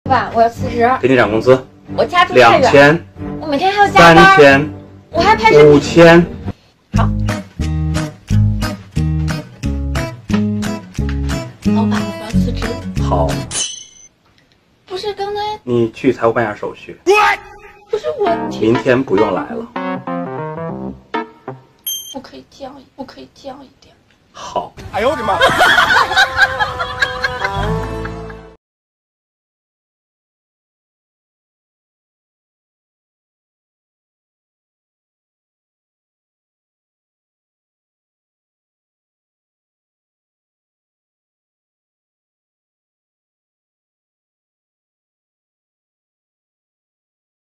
老板，我要辞职， 给你涨工资， 我家住太远 2000， 我每天还要加班 3000， 我还拍视频。 5000。 好，老板，我要辞职。 好， 不是刚才， 你去财务办下手续。 不是我， 明天不用来了。 我可以降一点。 好。 哎呦我的妈！